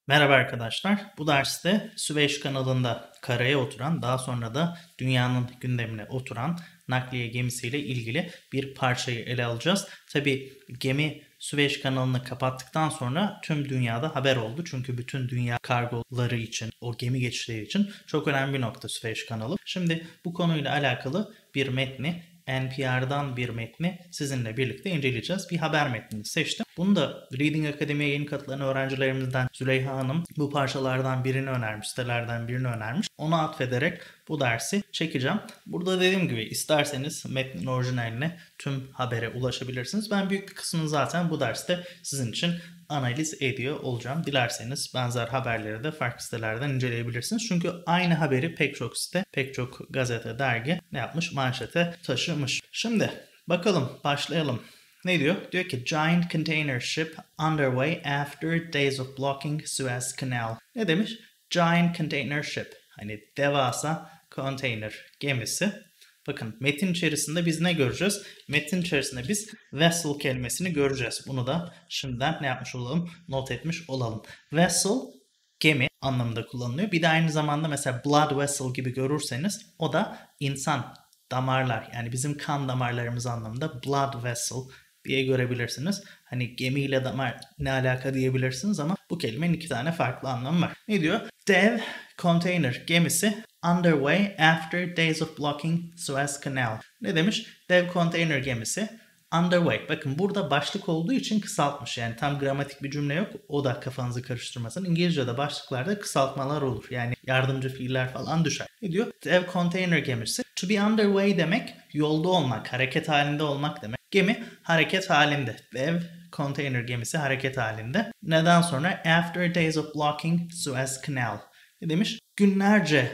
Merhaba arkadaşlar. Bu derste Süveyş kanalında karaya oturan, daha sonra da dünyanın gündemine oturan nakliye gemisiyle ilgili bir parçayı ele alacağız. Tabi gemi Süveyş kanalını kapattıktan sonra tüm dünyada haber oldu. Çünkü bütün dünya kargoları için, o gemi geçişleri için çok önemli bir nokta Süveyş kanalı. Şimdi bu konuyla alakalı bir metni, NPR'dan bir metni sizinle birlikte inceleyeceğiz. Bir haber metnini seçtim. Bunu da Reading Akademi'ye yeni katılan öğrencilerimizden Züleyha Hanım bu parçalardan birini önermiş, sitelerden birini önermiş. Ona atfederek bu dersi çekeceğim. Burada dediğim gibi isterseniz metnin orijinaline tüm habere ulaşabilirsiniz. Ben büyük bir kısmını zaten bu derste sizin için analiz ediyor olacağım. Dilerseniz benzer haberleri de farklı sitelerden inceleyebilirsiniz. Çünkü aynı haberi pek çok site, pek çok gazete, dergi ne yapmış? Manşete taşımış. Şimdi bakalım, başlayalım. Ne diyor? Diyor ki Giant container ship underway after days of blocking Suez Canal. Ne demiş? Giant container ship. Hani devasa konteyner gemisi. Bakın metin içerisinde biz ne göreceğiz? Metin içerisinde biz vessel kelimesini göreceğiz. Bunu da şimdiden ne yapmış olalım? Not etmiş olalım. Vessel gemi anlamında kullanılıyor. Bir de aynı zamanda mesela blood vessel gibi görürseniz o da insan damarlar, yani bizim kan damarlarımız anlamında blood vessel diye görebilirsiniz. Hani gemiyle damar ne alaka diyebilirsiniz ama bu kelimenin iki tane farklı anlamı var. Ne diyor? Dev container gemisi underway after days of blocking Suez Canal. Ne demiş? Dev container gemisi underway. Bakın burada başlık olduğu için kısaltmış. Yani tam gramatik bir cümle yok. O da kafanızı karıştırmasın. İngilizce'de başlıklarda kısaltmalar olur. Yani yardımcı fiiller falan düşer. Ne diyor? Dev container gemisi. To be underway demek yolda olmak, hareket halinde olmak demek. Gemi hareket halinde. Dev container gemisi hareket halinde. Neden sonra? After days of blocking Suez Canal. Ne demiş? Günlerce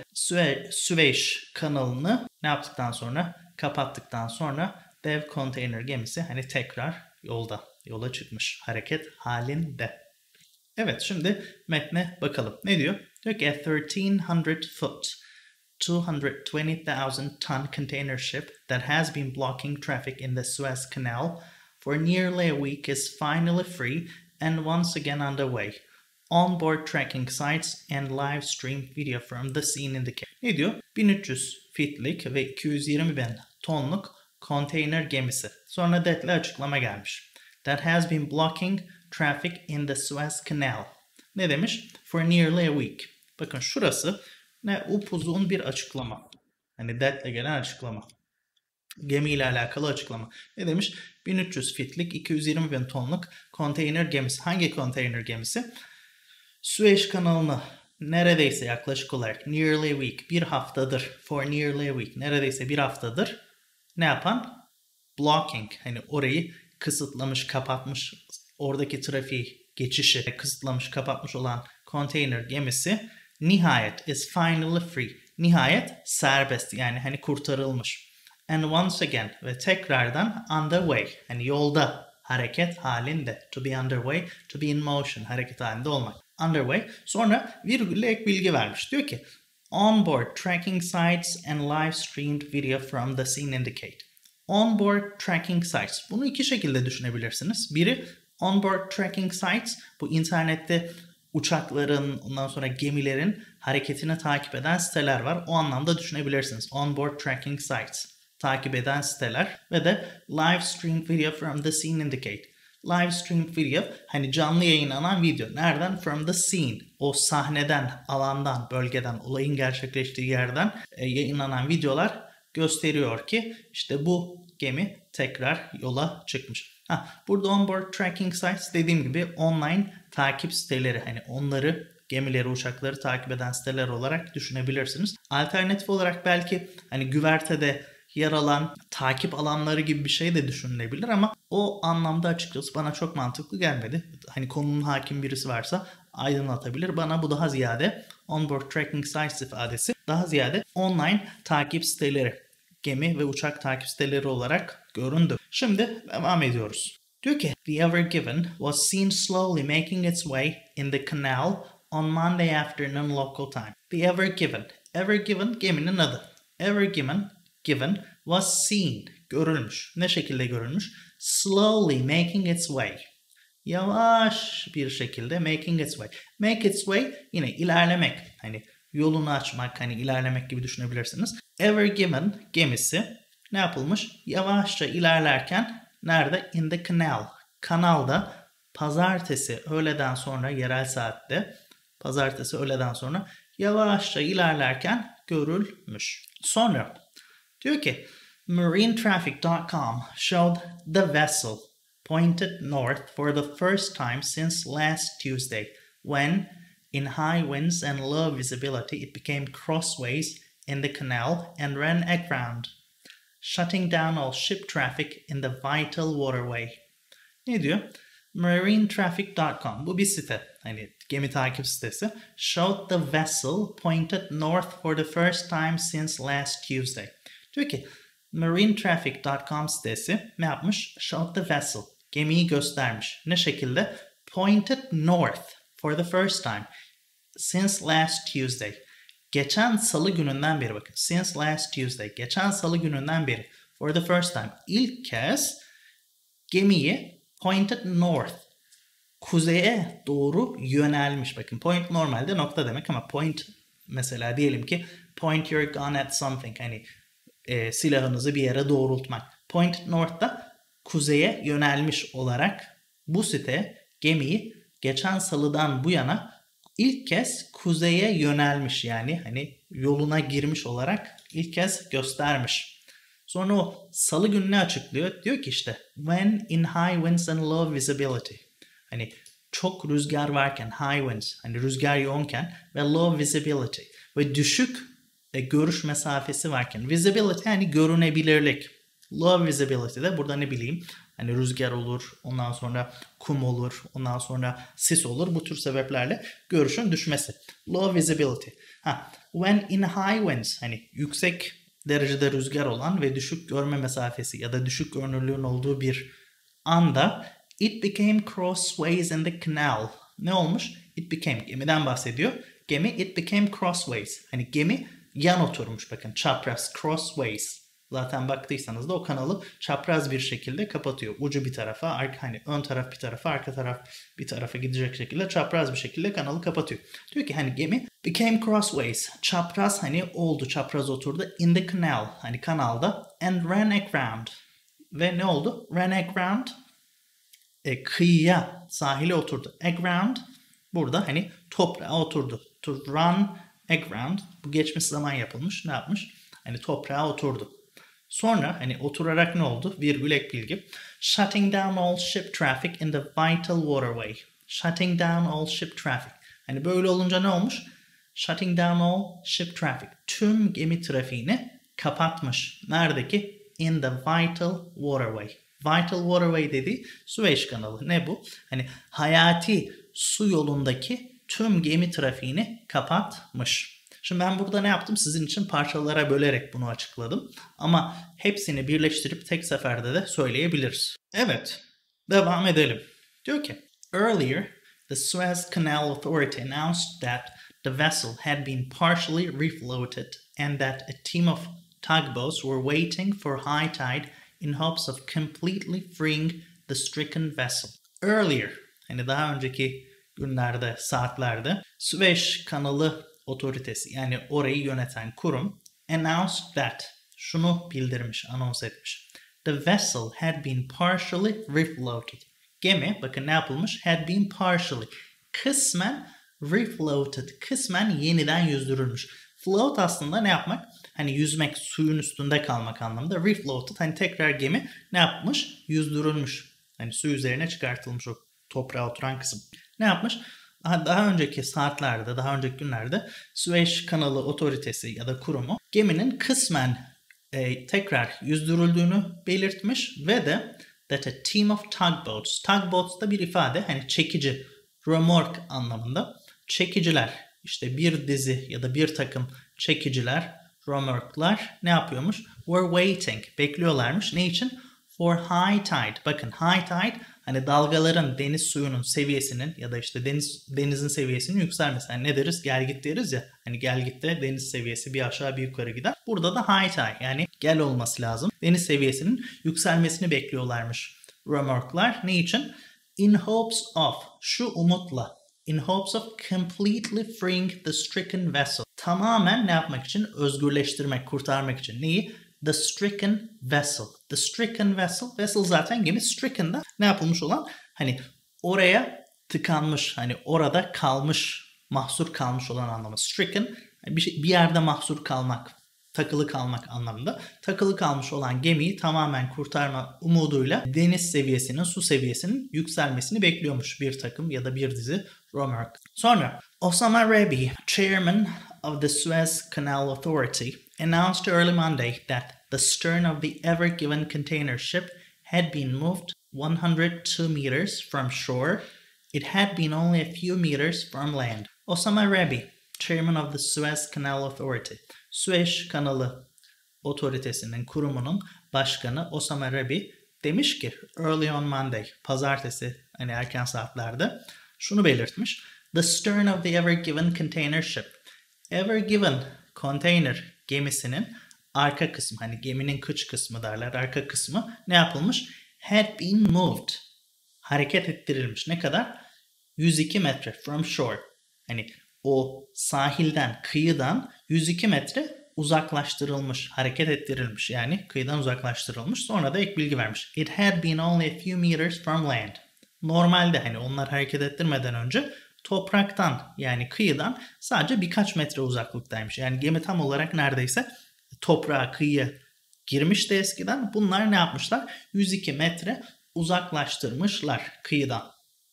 Süveyş kanalını ne yaptıktan sonra? Kapattıktan sonra dev konteyner gemisi hani tekrar yola çıkmış. Hareket halinde. Evet, şimdi metne bakalım. Ne diyor? Diyor ki a 1300 foot 220,000 ton container ship that has been blocking traffic in the Suez Canal for nearly a week is finally free and once again underway. Onboard tracking sites and live stream video from the scene indicate. Ne diyor? 1300 fitlik ve 220 bin tonluk konteyner gemisi. Sonra detaylı açıklama gelmiş. That has been blocking traffic in the Suez Canal. Ne demiş? For nearly a week. Bakın şurası ne upuzun bir açıklama. Hani that'le gelen açıklama. Gemi ile alakalı açıklama. Ne demiş? 1300 fitlik 220 bin tonluk konteyner gemisi. Hangi konteyner gemisi? Süveyş kanalını neredeyse yaklaşık olarak nearly a week, bir haftadır, for nearly a week, neredeyse bir haftadır ne yapan? Blocking, hani orayı kısıtlamış, kapatmış, oradaki trafiği, geçişi kısıtlamış, kapatmış olan konteyner gemisi nihayet is finally free. Nihayet serbest, yani hani kurtarılmış. And once again, ve tekrardan underway, hani yolda, hareket halinde. To be underway, to be in motion, hareket halinde olmak. Underway. Sonra virgülle ek bilgi vermiş. Diyor ki onboard tracking sites and live streamed video from the scene indicate. Onboard tracking sites. Bunu iki şekilde düşünebilirsiniz. Biri onboard tracking sites. Bu internette uçakların, ondan sonra gemilerin hareketini takip eden siteler var. O anlamda düşünebilirsiniz. Onboard tracking sites. Takip eden siteler. Ve de live streamed video from the scene indicate. Live stream video hani canlı yayınlanan video. Nereden? From the scene. O sahneden, alandan, bölgeden, olayın gerçekleştiği yerden yayınlanan videolar gösteriyor ki işte bu gemi tekrar yola çıkmış. Burada onboard tracking sites dediğim gibi online takip siteleri, hani onları, gemileri, uçakları takip eden siteler olarak düşünebilirsiniz. Alternatif olarak belki hani güvertede yer alan takip alanları gibi bir şey de düşünülebilir ama o anlamda açıkçası bana çok mantıklı gelmedi. Hani konunun hakim birisi varsa aydınlatabilir. Bana bu daha ziyade onboard tracking sites ifadesi daha ziyade online takip siteleri, gemi ve uçak takip siteleri olarak göründü. Şimdi devam ediyoruz. Diyor ki the Ever Given was seen slowly making its way in the canal on Monday afternoon local time. The Ever Given. Ever Given geminin adı. Ever Given was seen, görülmüş. Ne şekilde görülmüş? Slowly making its way. yavaş bir şekilde making its way. Make its way yine ilerlemek. Hani yolunu açmak, hani ilerlemek gibi düşünebilirsiniz. Ever Given gemisi ne yapılmış? Yavaşça ilerlerken nerede? In the canal. Kanalda pazartesi öğleden sonra yerel saatte pazartesi öğleden sonra yavaşça ilerlerken görülmüş. Sonra diyor ki marinetraffic.com showed the vessel pointed north for the first time since last Tuesday when in high winds and low visibility it became crossways in the canal and ran aground, shutting down all ship traffic in the vital waterway. Ne diyor? marinetraffic.com bu bir site. Hani gemi takip sitesi. Showed the vessel pointed north for the first time since last Tuesday. Diyor ki marinetraffic.com sitesi ne yapmış? Showed the vessel. Gemiyi göstermiş. Ne şekilde? Pointed north for the first time since last Tuesday. Geçen salı gününden beri bakın. Since last Tuesday. Geçen salı gününden beri. For the first time. İlk kez gemiyi pointed north. Kuzeye doğru yönelmiş. Bakın point normalde nokta demek ama point mesela diyelim ki point your gun at something. Hani silahınızı bir yere doğrultmak. Point north'ta kuzeye yönelmiş olarak bu site gemiyi geçen salıdan bu yana ilk kez kuzeye yönelmiş, yani hani yoluna girmiş olarak ilk kez göstermiş. Sonra o salı gününü açıklıyor. Diyor ki işte when in high winds and low visibility. Hani çok rüzgar varken, high winds, hani rüzgar yoğunken ve low visibility ve düşük görüş mesafesi varken. Visibility hani görünebilirlik. Low visibility de burada ne bileyim hani rüzgar olur, ondan sonra kum olur, ondan sonra sis olur. Bu tür sebeplerle görüşün düşmesi. Low visibility. When in high winds hani yüksek derecede rüzgar olan ve düşük görme mesafesi ya da düşük görünürlüğün olduğu bir anda it became crossways in the canal. Ne olmuş? It became. Gemiden bahsediyor. Gemi it became crossways. Hani gemi yan oturmuş, bakın çapraz, crossways. Zaten baktıysanız da o kanalı çapraz bir şekilde kapatıyor. Ucu bir tarafa, hani ön taraf bir tarafa, arka taraf bir tarafa gidecek şekilde çapraz bir şekilde kanalı kapatıyor. Diyor ki hani gemi became crossways. Çapraz hani oldu, çapraz oturdu. In the canal, hani kanalda. And ran aground. Ve ne oldu? Ran aground. Kıyıya, sahile oturdu. Aground burada hani toprağa oturdu. To run aground. Bu geçmiş zaman yapılmış. Ne yapmış? Hani toprağa oturdu. Sonra hani oturarak ne oldu? Virgül ek bilgi. Shutting down all ship traffic in the vital waterway. Shutting down all ship traffic. Hani böyle olunca ne olmuş? Shutting down all ship traffic. Tüm gemi trafiğini kapatmış. Neredeki? In the vital waterway. Vital waterway dediği Süveyş kanalı. Ne bu? Hani hayati su yolundaki tüm gemi trafiğini kapatmış. Şimdi ben burada ne yaptım? Sizin için parçalara bölerek bunu açıkladım. Ama hepsini birleştirip tek seferde de söyleyebiliriz. Evet, devam edelim. Diyor ki, earlier, the Suez Canal Authority announced that the vessel had been partially refloated and that a team of tugboats were waiting for high tide in hopes of completely freeing the stricken vessel. Earlier, hani daha önceki günlerde, saatlerde Süveyş Kanalı Otoritesi, yani orayı yöneten kurum, announced that, şunu bildirmiş, anons etmiş. The vessel had been partially refloated. Gemi, bakın ne yapılmış? Had been partially, kısmen refloated, kısmen yeniden yüzdürülmüş. Float aslında ne yapmak? Hani yüzmek, suyun üstünde kalmak anlamında. Refloated, hani tekrar gemi ne yapmış? Yüzdürülmüş. Hani su üzerine çıkartılmış o toprağa oturan kısım. Ne yapmış? Daha önceki saatlerde, daha önceki günlerde Süveyş Kanalı Otoritesi ya da kurumu geminin kısmen tekrar yüzdürüldüğünü belirtmiş ve de that a team of tugboats. Tugboats da bir ifade, hani çekici, remork anlamında. Çekiciler, işte bir dizi ya da bir takım çekiciler, remorklar ne yapıyormuş? Were waiting, bekliyorlarmış. Ne için? For high tide. Bakın high tide hani dalgaların, deniz suyunun seviyesinin ya da işte denizin seviyesinin yükselmesi. Yani ne deriz? Gel git deriz ya. Hani gel gitte deniz seviyesi bir aşağı bir yukarı gider. Burada da high tide, yani gel olması lazım. Deniz seviyesinin yükselmesini bekliyorlarmış remorklar. Ne için? In hopes of, şu umutla, in hopes of completely freeing the stricken vessel. Tamamen ne yapmak için? Özgürleştirmek, kurtarmak için. Neyi? The stricken vessel. The stricken vessel. Vessel zaten gemi. Stricken da ne yapılmış olan? Hani oraya tıkanmış, hani orada kalmış, mahsur kalmış olan anlamı. Stricken, bir yerde mahsur kalmak, takılı kalmak anlamında. Takılı kalmış olan gemiyi tamamen kurtarma umuduyla deniz seviyesinin, su seviyesinin yükselmesini bekliyormuş bir takım ya da bir dizi Romer. Sonra Osama Rabi, chairman of the Suez Canal Authority, announced early Monday that the stern of the Ever Given container ship had been moved 102 meters from shore. It had been only a few meters from land. Osama Rabi, chairman of the Suez Canal Authority, Süveyş Kanalı Otoritesi'nin kurumunun başkanı Osama Rabi demiş ki early on Monday, pazartesi hani erken saatlerde şunu belirtmiş. The stern of the Ever Given container ship. Ever Given container gemisinin arka kısmı, hani geminin kıç kısmı derler, arka kısmı ne yapılmış? Had been moved. Hareket ettirilmiş. Ne kadar? 102 metre from shore. Hani o sahilden, kıyıdan 102 metre uzaklaştırılmış, hareket ettirilmiş. Yani kıyıdan uzaklaştırılmış. Sonra da ek bilgi vermiş. It had been only a few meters from land. Normalde hani onlar hareket ettirmeden önce topraktan yani kıyıdan sadece birkaç metre uzaklıktaymış. Yani gemi tam olarak neredeyse toprağa, kıyıya girmişti eskiden. Bunlar ne yapmışlar? 102 metre uzaklaştırmışlar kıyıdan.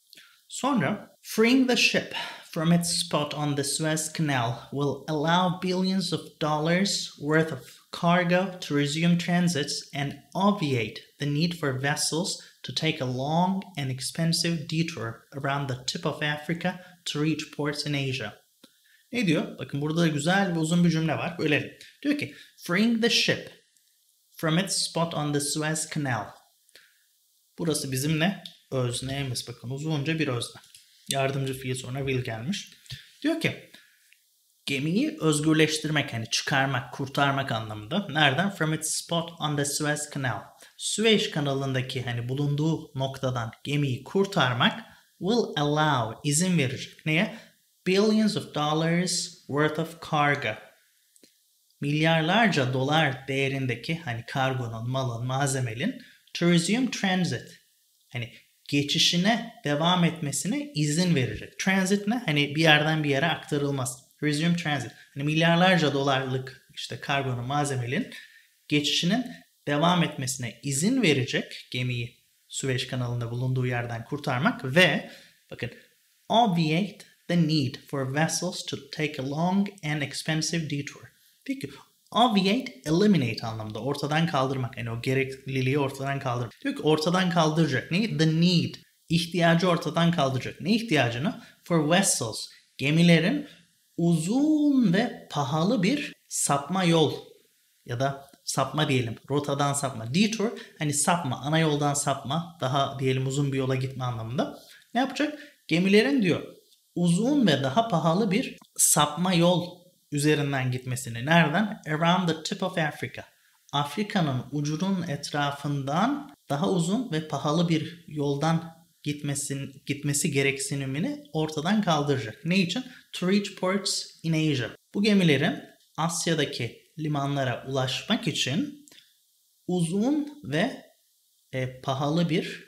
Sonra freeing the ship from its spot on the Suez Canal will allow billions of dollars worth of cargo to resume transits and obviate the need for vessels to take a long and expensive detour around the tip of Africa to reach ports in Asia. Ne diyor? Bakın burada da güzel ve uzun bir cümle var. Böyle diyor ki freeing the ship from its spot on the Suez Canal. Burası bizim ne? Özneyimiz. Bakın uzunca bir özne. Yardımcı fiil sonra will gelmiş. Diyor ki gemiyi özgürleştirmek, hani çıkarmak, kurtarmak anlamında. Nereden? From its spot on the Suez Canal. Süveyş kanalındaki hani bulunduğu noktadan gemiyi kurtarmak will allow, izin verecek. Neye? Billions of dollars worth of cargo. Milyarlarca dolar değerindeki hani kargonun, malın, malzemenin to resume transit. Hani geçişine devam etmesine izin verecek. Transit ne? Hani bir yerden bir yere aktarılmaz. Resume transit. Hani milyarlarca dolarlık işte kargonun, malzemenin geçişinin devam etmesine izin verecek gemiyi Süveyş kanalında bulunduğu yerden kurtarmak ve bakın obviate the need for vessels to take a long and expensive detour. Peki obviate, eliminate anlamda ortadan kaldırmak. Yani o gerekliliği ortadan kaldırmak. Diyor ki ortadan kaldıracak. Ne? The need. İhtiyacı ortadan kaldıracak. Ne ihtiyacını? For vessels. Gemilerin uzun ve pahalı bir sapma yol ya da sapma diyelim. Rotadan sapma. Detour hani sapma. Ana yoldan sapma. Daha diyelim uzun bir yola gitme anlamında. Ne yapacak? Gemilerin diyor uzun ve daha pahalı bir sapma yol üzerinden gitmesini. Nereden? Around the tip of Africa. Afrika'nın ucunun etrafından daha uzun ve pahalı bir yoldan gitmesi gereksinimini ortadan kaldıracak. Ne için? To reach ports in Asia. Bu gemilerin Asya'daki limanlara ulaşmak için uzun ve pahalı bir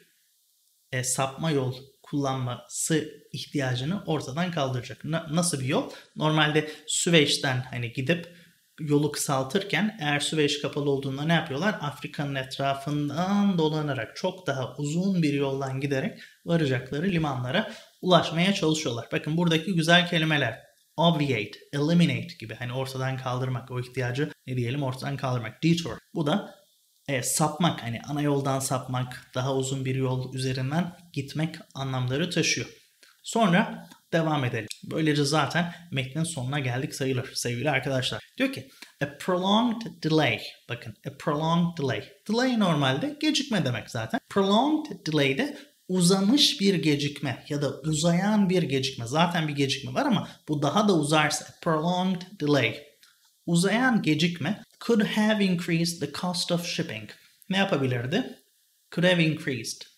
sapma yol kullanması ihtiyacını ortadan kaldıracak. Nasıl bir yol? Normalde Süveyş'ten hani gidip yolu kısaltırken eğer Süveyş kapalı olduğunda ne yapıyorlar? Afrika'nın etrafından dolanarak çok daha uzun bir yoldan giderek varacakları limanlara ulaşmaya çalışıyorlar. Bakın buradaki güzel kelimeler. Obviate, eliminate gibi hani ortadan kaldırmak, o ihtiyacı ne diyelim ortadan kaldırmak. Detour. Bu da sapmak, hani ana yoldan sapmak, daha uzun bir yol üzerinden gitmek anlamları taşıyor. Sonra devam edelim. Böylece zaten metnin sonuna geldik sayılır sevgili arkadaşlar. Diyor ki a prolonged delay. Bakın a prolonged delay. Delay normalde gecikme demek zaten. Prolonged delay de uzamış bir gecikme ya da uzayan bir gecikme. Zaten bir gecikme var ama bu daha da uzarsa prolonged delay. Uzayan gecikme could have increased the cost of shipping. Ne yapabilirdi? Could have increased.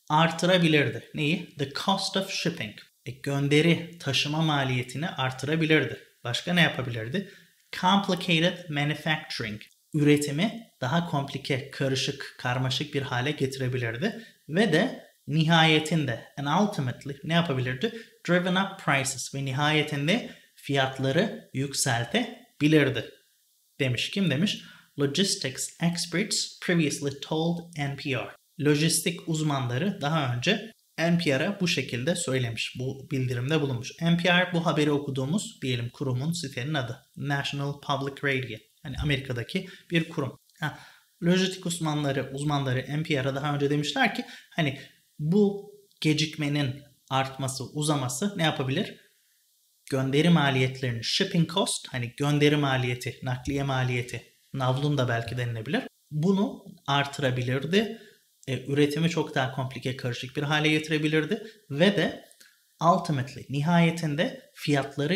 artırabilirdi. Neyi? The cost of shipping. Gönderi taşıma maliyetini artırabilirdi. Başka ne yapabilirdi? Complicated manufacturing. Üretimi daha komplike, karışık, karmaşık bir hale getirebilirdi. Ve de nihayetinde and ultimately ne yapabilirdi? Driven up prices ve nihayetinde fiyatları yükseltebilirdi. Demiş. Kim demiş? Logistics experts previously told NPR. Lojistik uzmanları daha önce NPR'a bu şekilde söylemiş. Bu bildirimde bulunmuş. NPR bu haberi okuduğumuz diyelim kurumun, sitenin adı. National Public Radio. Hani Amerika'daki bir kurum. Lojistik uzmanları NPR'a daha önce demişler ki hani bu gecikmenin artması, uzaması ne yapabilir? Gönderi maliyetlerini, shipping cost, hani gönderi maliyeti, nakliye maliyeti, navlun da belki denilebilir. Bunu artırabilirdi. Üretimi çok daha komplike, karışık bir hale getirebilirdi. Ve de ultimately, nihayetinde fiyatları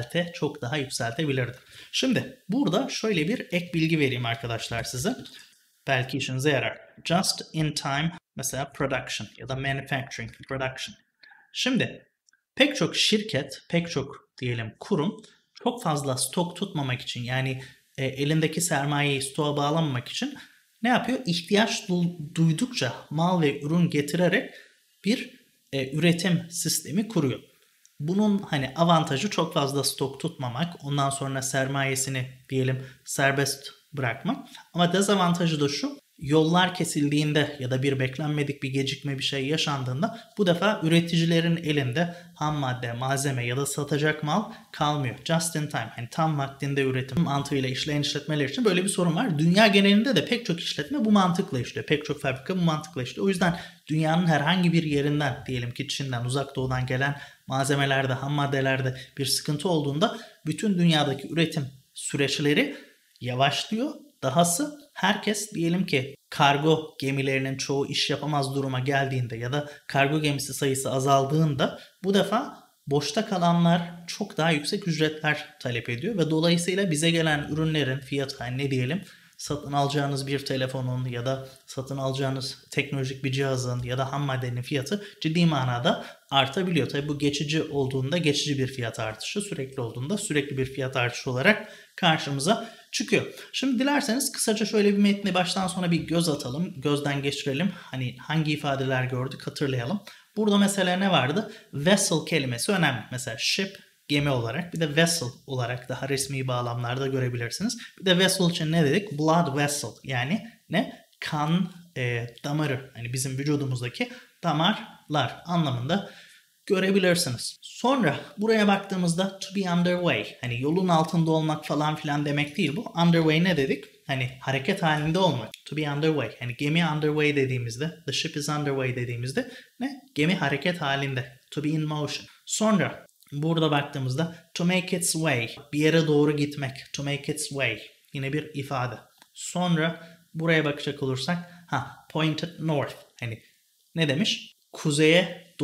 çok daha yükseltebilirdi. Şimdi burada şöyle bir ek bilgi vereyim arkadaşlar size. Belki işinize yarar. Just in time, mesela production ya da manufacturing production. Şimdi pek çok şirket, pek çok diyelim kurum çok fazla stok tutmamak için yani elindeki sermayeyi stoğa bağlamamak için ne yapıyor? İhtiyaç duydukça mal ve ürün getirerek bir üretim sistemi kuruyor. Bunun hani avantajı çok fazla stok tutmamak, ondan sonra sermayesini diyelim serbest bırakmak. Ama dezavantajı da şu, yollar kesildiğinde ya da bir beklenmedik bir gecikme bir şey yaşandığında bu defa üreticilerin elinde ham madde, malzeme ya da satacak mal kalmıyor. Just in time, hani tam vaktinde üretim mantığıyla işleyen işletmeler için böyle bir sorun var. Dünya genelinde de pek çok işletme bu mantıkla işliyor. Pek çok fabrika bu mantıkla işliyor. O yüzden dünyanın herhangi bir yerinden, diyelim ki Çin'den, Uzak Doğu'dan gelen malzemelerde, ham maddelerde bir sıkıntı olduğunda bütün dünyadaki üretim süreçleri yavaşlıyor. Dahası herkes diyelim ki kargo gemilerinin çoğu iş yapamaz duruma geldiğinde ya da kargo gemisi sayısı azaldığında bu defa boşta kalanlar çok daha yüksek ücretler talep ediyor ve dolayısıyla bize gelen ürünlerin fiyatı hani ne diyelim satın alacağınız bir telefonun ya da satın alacağınız teknolojik bir cihazın ya da ham maddenin fiyatı ciddi manada artabiliyor. Tabii bu geçici olduğunda geçici bir fiyat artışı, sürekli olduğunda sürekli bir fiyat artışı olarak karşımıza çıkıyor. Şimdi dilerseniz kısaca şöyle bir metni baştan sona bir göz atalım, gözden geçirelim. Hani hangi ifadeler gördük hatırlayalım. Burada mesela ne vardı? Vessel kelimesi önemli. Mesela ship gemi olarak, bir de vessel olarak daha resmi bağlamlarda görebilirsiniz. Bir de vessel için ne dedik? Blood vessel, yani ne? Kan damarı, hani bizim vücudumuzdaki damarlar anlamında görebilirsiniz. Sonra buraya baktığımızda to be underway, hani yolun altında olmak falan filan demek değil bu. Underway ne dedik? Hani hareket halinde olmak. To be underway. Yani gemi underway dediğimizde, the ship is underway dediğimizde ne? Gemi hareket halinde. To be in motion. Sonra burada baktığımızda to make its way, bir yere doğru gitmek, to make its way, yine bir ifade. Sonra buraya bakacak olursak pointed north, hani ne demiş? Kuzeye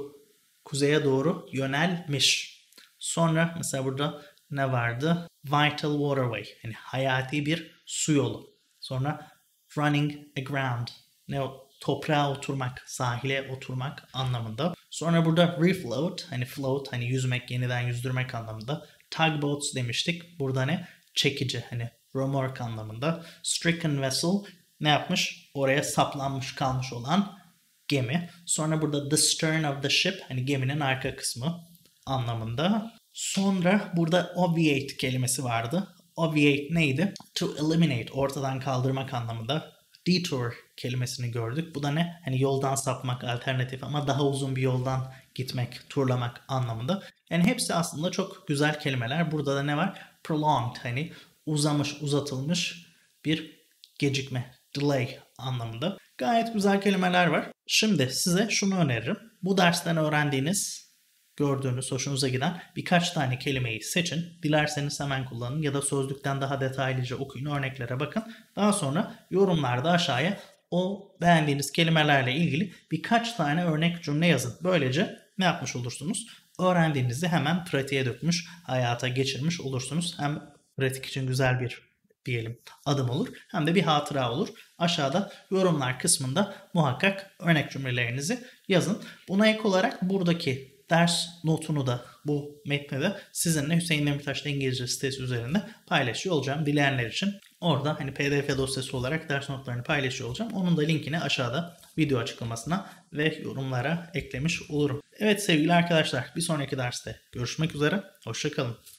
doğru yönelmiş. Sonra mesela burada ne vardı? Vital waterway, yani hayati bir su yolu. Sonra running aground, ne o? Toprağa oturmak, sahile oturmak anlamında. Sonra burada refloat, hani float, hani yüzmek, yeniden yüzdürmek anlamında. Tugboats demiştik. Burada ne? Çekici, hani römork anlamında. Stricken vessel, ne yapmış? Oraya saplanmış kalmış olan gemi. Sonra burada the stern of the ship, hani geminin arka kısmı anlamında. Sonra burada obviate kelimesi vardı. Obviate neydi? To eliminate, ortadan kaldırmak anlamında. Detour kelimesini gördük. Bu da ne? Hani yoldan sapmak, alternatif ama daha uzun bir yoldan gitmek, turlamak anlamında. Yani hepsi aslında çok güzel kelimeler. Burada da ne var? Prolonged, hani uzamış, uzatılmış bir gecikme, delay anlamında. Gayet güzel kelimeler var. Şimdi size şunu öneririm. Bu dersten öğrendiğiniz, gördüğünüz, hoşunuza giden birkaç tane kelimeyi seçin. Dilerseniz hemen kullanın ya da sözlükten daha detaylıca okuyun, örneklere bakın. Daha sonra yorumlarda aşağıya o beğendiğiniz kelimelerle ilgili birkaç tane örnek cümle yazın. Böylece ne yapmış olursunuz? Öğrendiğinizi hemen pratiğe dökmüş, hayata geçirmiş olursunuz. Hem pratik için güzel bir diyelim adım olur. Hem de bir hatıra olur. Aşağıda yorumlar kısmında muhakkak örnek cümlelerinizi yazın. Buna ek olarak buradaki ders notunu da bu metni de sizinle Hüseyin Demirtaş'ta İngilizce sitesi üzerinde paylaşıyor olacağım dileyenler için. Orada hani PDF dosyası olarak ders notlarını paylaşıyor olacağım. Onun da linkini aşağıda video açıklamasına ve yorumlara eklemiş olurum. Evet sevgili arkadaşlar, bir sonraki derste görüşmek üzere. Hoşça kalın.